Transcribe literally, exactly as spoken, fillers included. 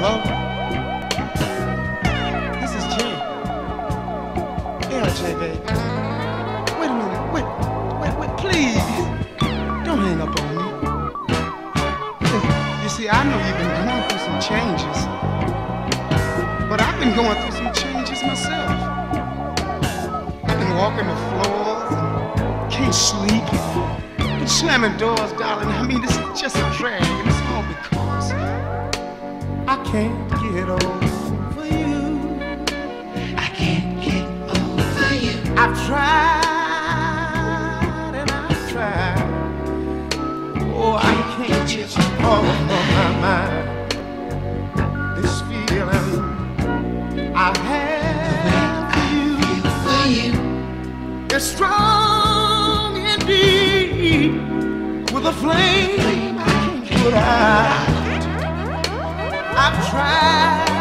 Hello? This is Jay. Yeah, Jay, baby. Wait a minute. Wait, wait, wait, please. Don't hang up on me. You see, I know you've been going through some changes, but I've been going through some changes myself. I've been walking the floors and can't sleep. Been slamming doors, darling. I mean, this is just a drag, and it's all because I can't get over you. I can't get over you. I've tried and I've tried. Oh, I can't get you off of my mind. This feeling I have for you, For you. it's strong indeed, with a flame I can't put out. I've tried